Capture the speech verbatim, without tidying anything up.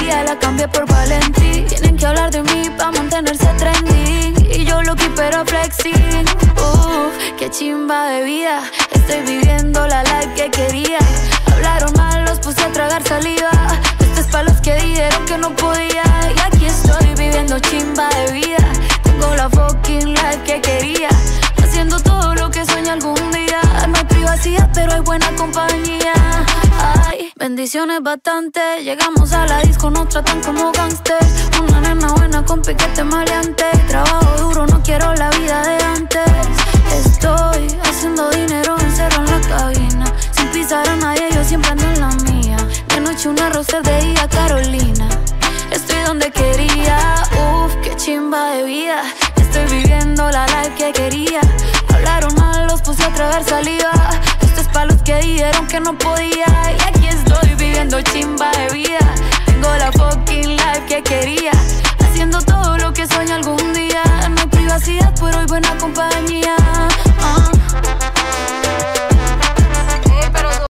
valentía la cambié por Valentí. Tienen que hablar de mí pa' mantenerse trending, y yo lo pero flexing. Uh, qué chimba de vida. Estoy viviendo la life que quería. Hablaron mal, los puse a tragar saliva. Esto es pa' los que dijeron que no podía. Y aquí estoy viviendo chimba de vida. Tengo la fucking life que quería, haciendo todo lo que sueño algún día. No hay privacidad, pero hay buena compañía. Ay, bendiciones bastante. Llegamos a la disco, nos tratan como gangsters. Una nena buena con piquete maleante. Trabajo duro, no quiero la vida de antes. Estoy haciendo dinero encerrado en la cabina, sin pisar a nadie, yo siempre ando en la mía. De noche una rosa, de día Carolina. Estoy donde quería, uff, qué chimba de vida. Estoy viviendo la life que quería. Hablaron mal, los puse a tragar saliva. Esto es pa' los que dijeron que no podía. Y aquí estoy viviendo chimba de vida.